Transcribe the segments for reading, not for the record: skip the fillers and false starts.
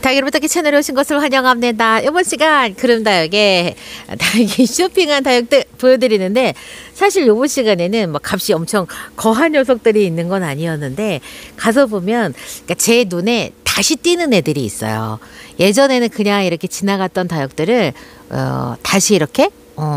다육이 채널에 오신 것을 환영합니다. 이번 시간 그름다육의 다육이 쇼핑한 다육들 보여드리는데, 사실 이번 시간에는 뭐 값이 엄청 거한 녀석들이 있는 건 아니었는데, 가서 보면 그러니까 제 눈에 다시 띄는 애들이 있어요. 예전에는 그냥 이렇게 지나갔던 다육들을 다시 이렇게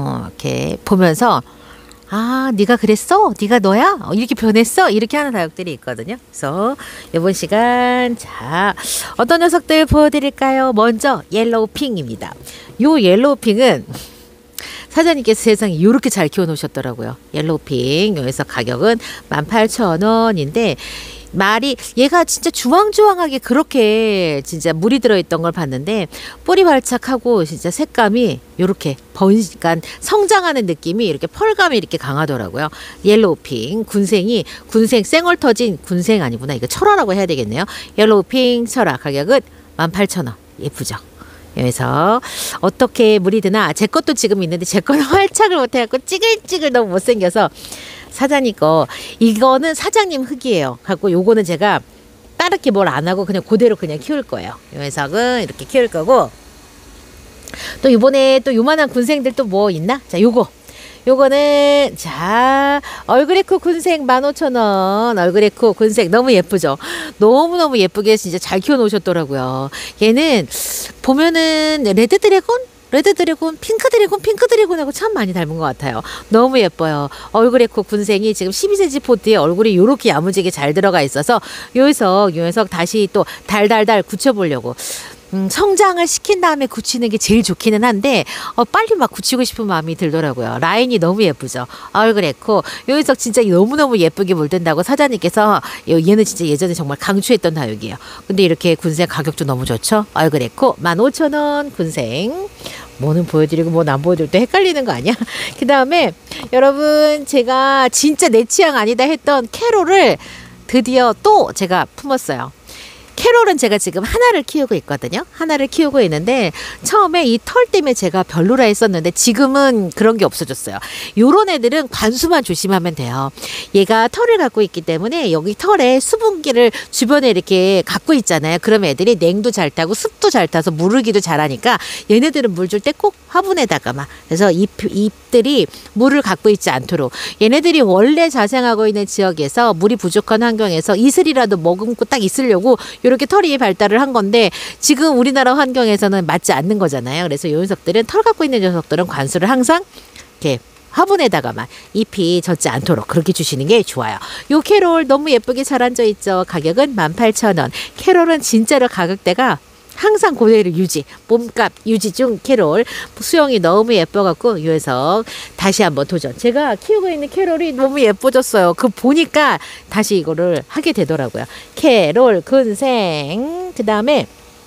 보면서, 아, 네가 그랬어? 네가 너야? 이렇게 변했어? 이렇게 하는 다육들이 있거든요. 그래서 이번 시간 자, 어떤 녀석들 보여드릴까요? 먼저 옐로우핑입니다. 요 옐로우핑은 사장님께서 세상에 이렇게 잘 키워놓으셨더라고요. 옐로우핑 여기서 가격은 18,000원인데, 말이 얘가 진짜 주황주황하게 그렇게 진짜 물이 들어있던 걸 봤는데, 뿌리 발착하고 진짜 색감이 이렇게 그러니까 성장하는 느낌이 이렇게 펄감이 이렇게 강하더라고요. 옐로우핑 군생 쌩얼 터진 군생 아니구나, 이거 철화라고 해야 되겠네요. 옐로우핑 철화 가격은 18,000원. 예쁘죠? 여기서 어떻게 물이 드나, 제 것도 지금 있는데 제 거는 활착을 못해갖고 찌글찌글 너무 못생겨서 사장님 거, 이거는 사장님 흙이에요. 갖고 요거는 제가 따르게 뭘 안 하고 그냥 그대로 그냥 키울 거예요. 요 녀석은 이렇게 키울 거고, 또 이번에 또 요만한 군생들 또 뭐 있나? 자, 요거는 자, 얼그레코 군생 15,000원. 얼그레코 군생 너무 예쁘죠? 너무너무 예쁘게 진짜 잘 키워 놓으셨더라고요. 얘는 보면은 레드 드래곤, 핑크 드래곤하고 참 많이 닮은 것 같아요. 너무 예뻐요. 얼그레코 군생이 지금 12cm 포트에 얼굴이 요렇게 야무지게 잘 들어가 있어서 요 녀석 다시 또 달달달 굳혀보려고. 성장을 시킨 다음에 굳히는 게 제일 좋기는 한데, 빨리 막 굳히고 싶은 마음이 들더라고요. 라인이 너무 예쁘죠. 얼그레코 요 녀석 진짜 너무너무 예쁘게 물든다고 사장님께서, 얘는 진짜 예전에 정말 강추했던 다육이에요. 근데 이렇게 군생 가격도 너무 좋죠. 얼그레코 15,000원 군생. 뭐는 보여드리고 뭐는 안 보여드리고 또 헷갈리는 거 아니야? 그 다음에 여러분, 제가 진짜 내 취향 아니다 했던 캐롤을 드디어 또 제가 품었어요. 캐롤은 제가 지금 하나를 키우고 있거든요. 하나를 키우고 있는데, 처음에 이 털 때문에 제가 별로라 했었는데 지금은 그런 게 없어졌어요. 요런 애들은 관수만 조심하면 돼요. 얘가 털을 갖고 있기 때문에 여기 털에 수분기를 주변에 이렇게 갖고 있잖아요. 그럼 애들이 냉도 잘 타고 습도 잘 타서 무르기도 잘하니까, 얘네들은 물 줄 때 꼭 화분에다가만, 그래서 잎들이 물을 갖고 있지 않도록, 얘네들이 원래 자생하고 있는 지역에서 물이 부족한 환경에서 이슬이라도 머금고 딱 있으려고 이렇게 털이 발달을 한 건데, 지금 우리나라 환경에서는 맞지 않는 거잖아요. 그래서 이 녀석들은, 털 갖고 있는 녀석들은 관수를 항상 이렇게 화분에다가만 잎이 젖지 않도록 그렇게 주시는 게 좋아요. 요 캐롤 너무 예쁘게 잘 앉아 있죠. 가격은 18,000원. 캐롤은 진짜로 가격대가 항상 그대로 유지, 몸값 유지 중 캐롤. 수영이 너무 예뻐갖고 이 녀석 다시 한번 도전. 제가 키우고 있는 캐롤이 너무 예뻐졌어요. 그 보니까 다시 이거를 하게 되더라고요. 캐롤 군생. 그 다음에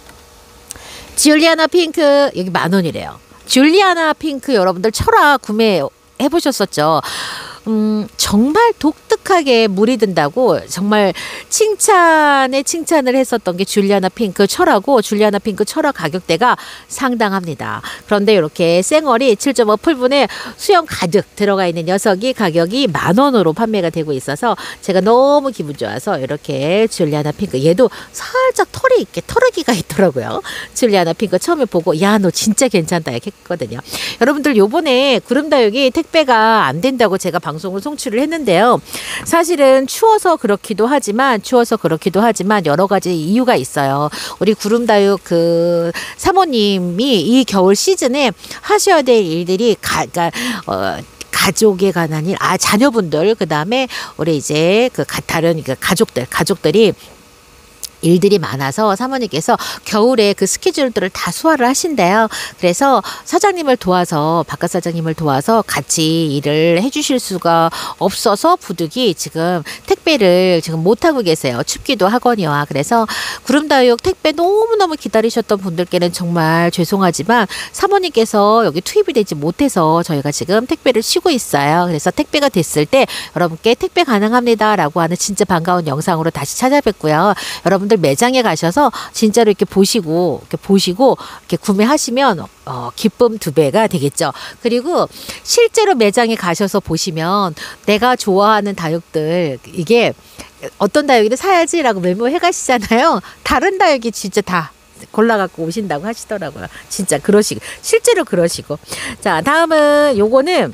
줄리아나 핑크, 여기 10,000원이래요. 줄리아나 핑크 여러분들 철화 구매해 보셨었죠? 정말 독특하게 물이 든다고 정말 칭찬을 했었던 게 줄리아나 핑크 철화고, 줄리아나 핑크 철화 가격대가 상당합니다. 그런데 이렇게 쌩얼이 7.5 풀분에 수영 가득 들어가 있는 녀석이 가격이 10,000원으로 판매가 되고 있어서 제가 너무 기분 좋아서 이렇게 줄리아나 핑크, 얘도 살짝 털이 이렇게 털어기가 있더라고요. 줄리아나 핑크 처음에 보고, 야, 너 진짜 괜찮다 이렇게 했거든요. 여러분들, 요번에 구름다육이 택배가 안 된다고 제가 방송을 송출을 했는데요. 사실은 추워서 그렇기도 하지만 여러 가지 이유가 있어요. 우리 구름다육 그 사모님이 이 겨울 시즌에 하셔야 될 일들이 가족에 관한 일, 자녀분들, 그 다음에 우리 이제 다른 가족들이 일들이 많아서 사모님께서 겨울에 그 스케줄들을 다 소화를 하신대요. 그래서 바깥 사장님을 도와서 같이 일을 해주실 수가 없어서 부득이 지금 택배를 지금 못하고 계세요. 춥기도 하거니와. 그래서 구름다육 택배 너무너무 기다리셨던 분들께는 정말 죄송하지만 사모님께서 여기 투입이 되지 못해서 저희가 지금 택배를 쉬고 있어요. 그래서 택배가 됐을 때 여러분께 택배 가능합니다 라고 하는 진짜 반가운 영상으로 다시 찾아뵙고요. 여러분들 매장에 가셔서 진짜로 이렇게 보시고 이렇게 구매하시면 기쁨 2배가 되겠죠. 그리고 실제로 매장에 가셔서 보시면 내가 좋아하는 다육들, 이게 어떤 다육이를 사야지라고 메모해 가시잖아요. 다른 다육이 진짜 다 골라갖고 오신다고 하시더라고요. 진짜 그러시고 실제로 그러시고. 자, 다음은 요거는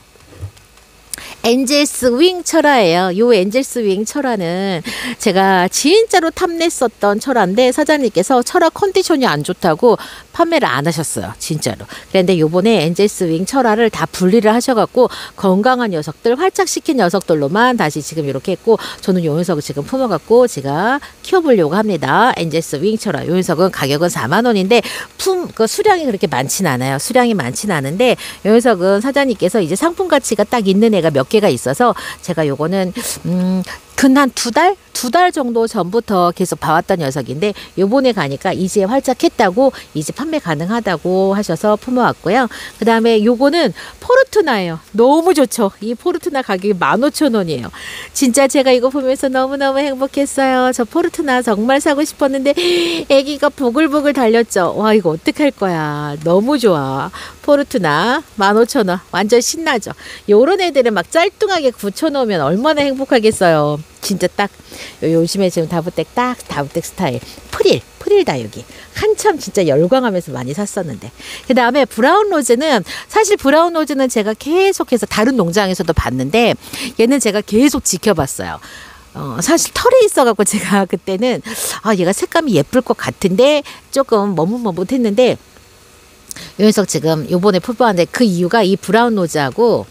엔젤스 윙 철화예요. 요 엔젤스 윙 철화는 제가 진짜로 탐냈었던 철화인데 사장님께서 철화 컨디션이 안 좋다고 판매를 안 하셨어요. 진짜로. 그런데 요번에 엔젤스 윙 철화를 다 분리를 하셔갖고 건강한 녀석들, 활착시킨 녀석들로만 다시 지금 이렇게 했고, 저는 요 녀석을 지금 품어갖고 제가 키워보려고 합니다. 엔젤스 윙 철화. 요 녀석은 가격은 4만 원인데 그 수량이 그렇게 많진 않아요. 수량이 많진 않은데 요 녀석은 사장님께서 이제 상품 가치가 딱 있는 애가 몇 개가 있어서 제가 요거는 근 한 두 달 정도 전부터 계속 봐왔던 녀석인데 요번에 가니까 이제 활짝했다고 이제 판매 가능하다고 하셔서 품어왔고요. 그 다음에 요거는 포르투나예요. 너무 좋죠. 이 포르투나 가격이 15,000원이에요. 진짜 제가 이거 보면서 너무너무 행복했어요. 저 포르투나 정말 사고 싶었는데 애기가 보글보글 달렸죠. 와, 이거 어떡할 거야. 너무 좋아. 포르투나 15,000원. 완전 신나죠. 요런 애들은 막 짤뚱하게 굳혀놓으면 얼마나 행복하겠어요. 진짜 딱 요즘에 지금 다부텍 스타일 프릴 다육이 한참 진짜 열광하면서 많이 샀었는데, 그 다음에 브라운 로즈는 사실 브라운 로즈는 제가 계속해서 다른 농장에서도 봤는데 얘는 제가 계속 지켜봤어요. 사실 털이 있어갖고 제가 그때는 얘가 색감이 예쁠 것 같은데 조금 머뭇머뭇했는데 요 녀석 지금 요번에 풀보았는데 그 이유가 이 브라운 로즈하고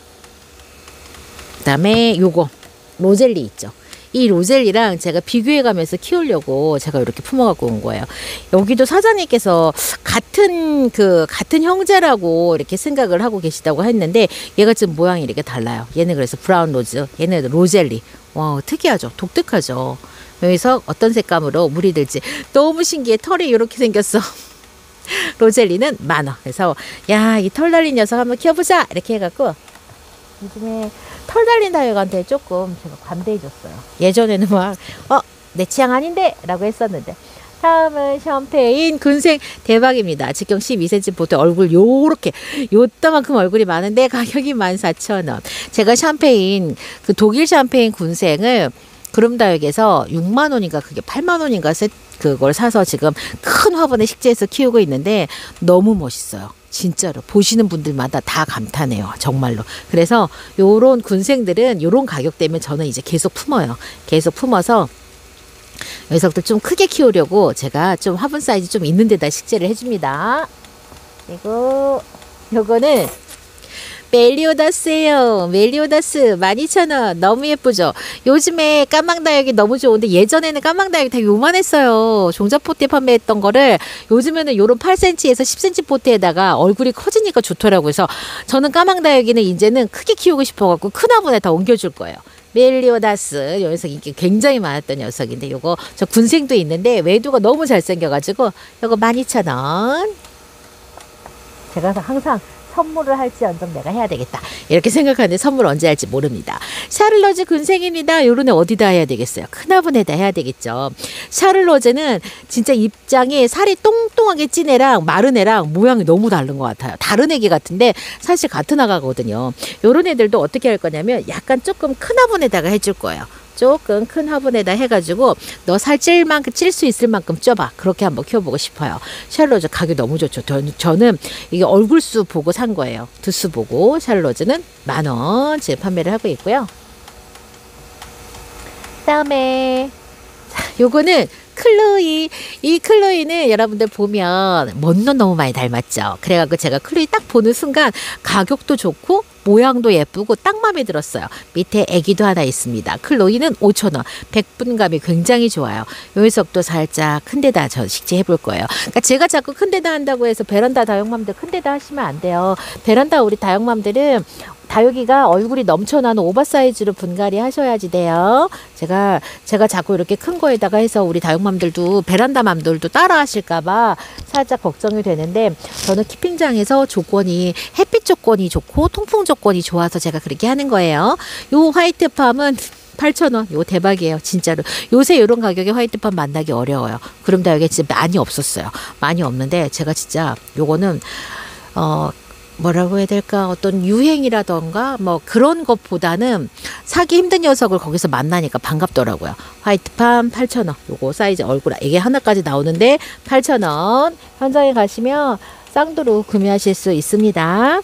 그 다음에 요거 로젤리 있죠. 이 로젤리랑 제가 비교해가면서 키우려고 제가 이렇게 품어갖고 온 거예요. 여기도 사장님께서 같은 형제라고 이렇게 생각을 하고 계시다고 했는데 얘가 지금 모양이 이렇게 달라요. 얘는 그래서 브라운 로즈, 얘는 로젤리. 와, 특이하죠. 독특하죠. 여기서 어떤 색감으로 물이 들지 너무 신기해. 털이 이렇게 생겼어. 로젤리는 10,000원. 그래서 야, 이 털 달린 녀석 한번 키워보자 이렇게 해갖고 요즘에 털 달린 다육한테 조금 제가 관대해졌어요. 예전에는 막 내 취향 아닌데 라고 했었는데. 다음은 샴페인 군생 대박입니다. 직경 12cm 보트 얼굴 요렇게 요따만큼 얼굴이 많은데 가격이 14,000원. 제가 샴페인 독일 샴페인 군생을 그름다육에서 6만 원인가 그게 8만 원인가 그걸 사서 지금 큰 화분에 식재해서 키우고 있는데 너무 멋있어요. 진짜로 보시는 분들마다 다 감탄해요. 정말로. 그래서 요런 군생들은 요런 가격대면 저는 이제 계속 품어요. 계속 품어서 녀석들 좀 크게 키우려고 제가 좀 화분 사이즈 좀 있는 데다 식재를 해줍니다. 그리고 요거는 멜리오다스예요. 멜리오다스 12,000원. 너무 예쁘죠. 요즘에 까망다육이 너무 좋은데 예전에는 까망다육이 다 요만했어요. 종자포트에 판매했던 거를 요즘에는 요런 8cm에서 10cm 포트에다가 얼굴이 커지니까 좋더라고요. 그래서 저는 까망다육이는 이제는 크게 키우고 싶어갖고 큰 화분에 다 옮겨줄 거예요. 멜리오다스 요 녀석 인기 굉장히 많았던 녀석인데 요거 저 군생도 있는데 외두가 너무 잘생겨가지고 요거 12,000원. 제가 항상 선물을 할지언정 내가 해야 되겠다 이렇게 생각하는데 선물 언제 할지 모릅니다. 샤를로즈 군생입니다. 요런 애 어디다 해야 되겠어요? 큰 화분에다 해야 되겠죠. 샤를로즈는 진짜 입장이 살이 똥똥하게 찐 애랑 마른 애랑 모양이 너무 다른 것 같아요. 다른 애기 같은데 사실 같은 아가거든요. 요런 애들도 어떻게 할 거냐면 약간 조금 큰 화분에다가 해줄 거예요. 조금 큰 화분에다 해가지고 너 살 찔 수 있을 만큼 쪄봐. 그렇게 한번 키워보고 싶어요. 샬로즈 가격 너무 좋죠. 저는 이게 얼굴수 보고 산 거예요. 두수 보고. 샬로즈는 10,000원 지금 판매를 하고 있고요. 그다음에 요거는 클로이. 이 클로이는 여러분들 보면 먼넌 너무 많이 닮았죠. 그래가지고 제가 클로이 딱 보는 순간 가격도 좋고 모양도 예쁘고 딱 마음에 들었어요. 밑에 애기도 하나 있습니다. 클로이는 5,000원. 백분감이 굉장히 좋아요. 요 녀석도 살짝 큰 데다 저 식재 해볼 거예요. 그러니까 제가 자꾸 큰 데다 한다고 해서 베란다 다육맘들 큰 데다 하시면 안 돼요. 베란다 우리 다육맘들은 다육이가 얼굴이 넘쳐나는 오버사이즈로 분갈이 하셔야지 돼요. 제가 자꾸 이렇게 큰 거에다가 해서 우리 다육맘들도 베란다 맘들도 따라 하실까봐 살짝 걱정이 되는데 저는 키핑장에서 조건이 햇빛 조건이 좋고 통풍 조건이 좋아서 제가 그렇게 하는 거예요. 요 화이트팜은 8,000원. 이거 대박이에요. 진짜로. 요새 이런 가격에 화이트팜 만나기 어려워요. 그럼 다육이 진짜 많이 없었어요. 많이 없는데 제가 진짜 요거는 뭐라고 해야 될까? 어떤 유행이라던가 뭐 그런 것보다는 사기 힘든 녀석을 거기서 만나니까 반갑더라고요. 화이트팜 8,000원. 요거 사이즈 얼굴 이게 하나까지 나오는데 8,000원. 현장에 가시면 쌍두로 구매하실 수 있습니다.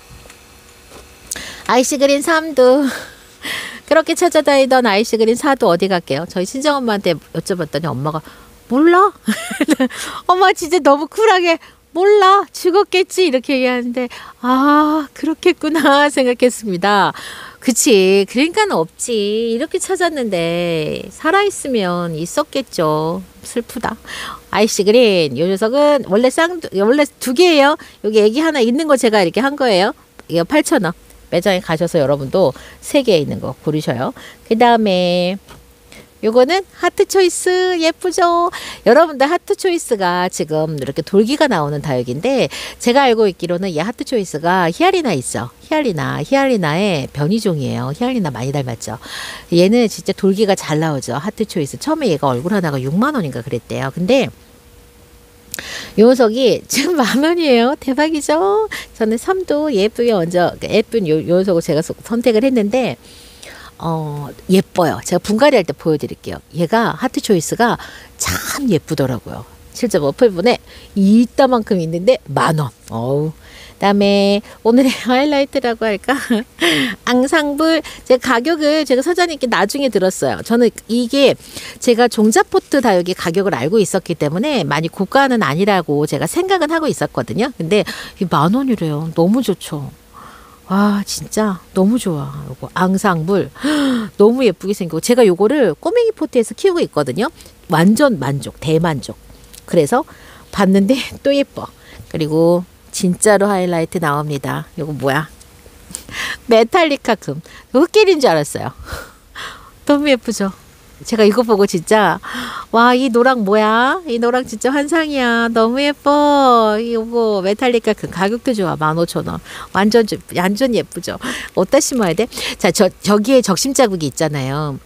아이시그린 3두. 그렇게 찾아다니던 아이시그린 4두 어디 갈게요? 저희 친정엄마한테 여쭤봤더니 엄마가 몰라? 엄마 진짜 너무 쿨하게 몰라 죽었겠지 이렇게 얘기하는데 아 그렇겠구나 생각했습니다. 그치 그러니까 없지 이렇게 찾았는데 살아있으면 있었겠죠. 슬프다. 아이시그린 요 녀석은 원래 원래 두 개예요. 여기 애기 하나 있는 거 제가 이렇게 한 거예요. 이거 8,000원. 매장에 가셔서 여러분도 3개 있는 거 고르셔요. 그 다음에 요거는 하트 초이스 예쁘죠? 여러분들 하트 초이스가 지금 이렇게 돌기가 나오는 다육인데 제가 알고 있기로는 이 하트 초이스가 히알리나 있죠? 히알리나의 변이종이에요. 히알리나 많이 닮았죠? 얘는 진짜 돌기가 잘 나오죠. 하트 초이스. 처음에 얘가 얼굴 하나가 6만 원인가 그랬대요. 근데 요 녀석이 지금 10,000원이에요. 대박이죠? 저는 3도 예쁘게 먼저 예쁜 요 녀석을 제가 선택을 했는데 예뻐요. 제가 분갈이 할 때 보여드릴게요. 얘가 하트 초이스가 참 예쁘더라고요. 실제 어플분에 이따만큼 있는데 10,000원. 어우. 그다음에 오늘의 하이라이트라고 할까? 앙상블 제가 가격을 제가 사장님께 나중에 들었어요. 저는 이게 제가 종자포트 다육이 가격을 알고 있었기 때문에 많이 고가는 아니라고 제가 생각은 하고 있었거든요. 근데 이 10,000원이래요. 너무 좋죠. 와 진짜 너무 좋아. 요거 앙상블 너무 예쁘게 생기고 제가 요거를 꼬맹이 포트에서 키우고 있거든요. 완전 만족 대만족. 그래서 봤는데 또 예뻐. 그리고 진짜로 하이라이트 나옵니다. 요거 뭐야? 메탈리카 금. 흑길인 줄 알았어요. 너무 예쁘죠? 제가 이거 보고 진짜 와 이 노랑 뭐야? 이 노랑 진짜 환상이야. 너무 예뻐. 이거 메탈리카 금 가격도 좋아. 15,000원. 완전 예쁘죠? 어디다 심어야 돼? 자, 저기에 적심 자국이 있잖아요.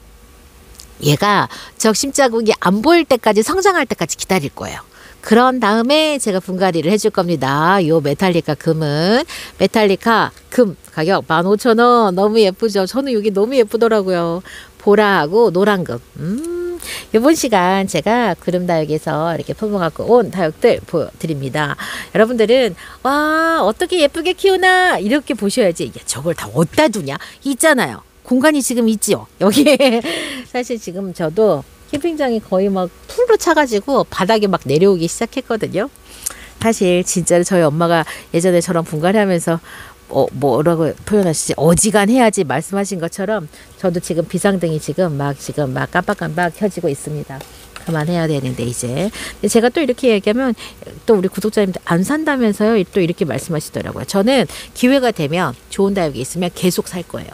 얘가 적심 자국이 안 보일 때까지 성장할 때까지 기다릴 거예요. 그런 다음에 제가 분갈이를 해줄 겁니다. 요 메탈리카 금은 메탈리카 금 가격 15,000원. 너무 예쁘죠? 저는 이게 너무 예쁘더라고요. 보라하고 노란금. 이번 시간 제가 구름다육에서 이렇게 품어갖고 온 다육들 보여드립니다. 여러분들은 와 어떻게 예쁘게 키우나 이렇게 보셔야지. 야, 저걸 다 어디다 두냐? 있잖아요. 공간이 지금 있지요. 여기에 사실 지금 저도 캠핑장이 거의 막 풀로 차가지고 바닥에 막 내려오기 시작했거든요. 사실 진짜로 저희 엄마가 예전에 저랑 분갈이 하면서 뭐라고 표현하시지? 어지간해야지 말씀하신 것처럼 저도 지금 비상등이 지금 막 깜빡깜빡 켜지고 있습니다. 그만해야 되는데 이제. 근데 제가 또 이렇게 얘기하면 또 우리 구독자님들 안 산다면서요? 또 이렇게 말씀하시더라고요. 저는 기회가 되면 좋은 다육이 있으면 계속 살 거예요.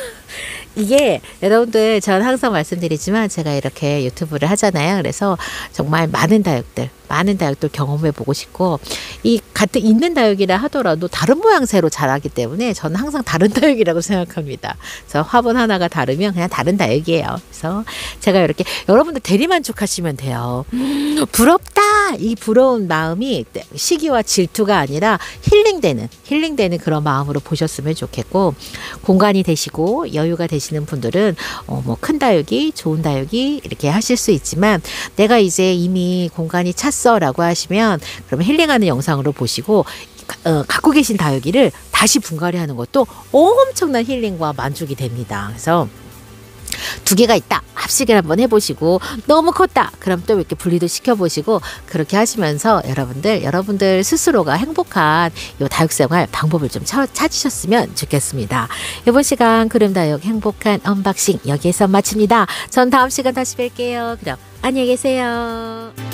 이게 여러분들 저는 항상 말씀드리지만 제가 이렇게 유튜브를 하잖아요. 그래서 정말 많은 다육들 경험해 보고 싶고 이 같은 있는 다육이라 하더라도 다른 모양새로 자라기 때문에 저는 항상 다른 다육이라고 생각합니다. 그래서 화분 하나가 다르면 그냥 다른 다육이에요. 그래서 제가 이렇게 여러분들 대리만족하시면 돼요. 부럽다! 이 부러운 마음이 시기와 질투가 아니라 힐링되는 그런 마음으로 보셨으면 좋겠고 공간이 되시고 여유가 되시는 분들은 뭐 큰 다육이 좋은 다육이 이렇게 하실 수 있지만 내가 이제 이미 공간이 찼어라고 하시면 그러면 힐링하는 영상으로 보시고 갖고 계신 다육이를 다시 분갈이 하는 것도 엄청난 힐링과 만족이 됩니다. 그래서 2개가 있다. 합식을 한번 해보시고 너무 컸다. 그럼 또 이렇게 분리도 시켜보시고 그렇게 하시면서 여러분들 스스로가 행복한 요 다육생활 방법을 좀 찾으셨으면 좋겠습니다. 이번 시간 구름다육 행복한 언박싱 여기에서 마칩니다. 전 다음 시간 다시 뵐게요. 그럼 안녕히 계세요.